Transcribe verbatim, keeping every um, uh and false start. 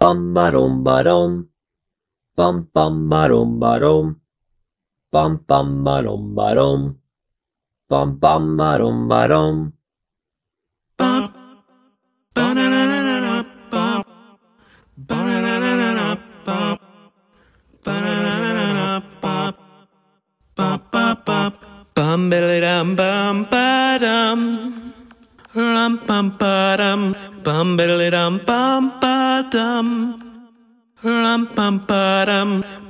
Bum ba dum ba dum. Bum bum ba dum ba dum. Bum bum ba dum ba dum. Bum bum ba dum ba dum. Bum ba na na na na bum. Ba na na na na bum. Ba na na na na bum. Bum bum bum. Bum billy dum bum ba dum. Rum bum ba dum. Bum billy dum bum ba dum. Rum bum ba dum.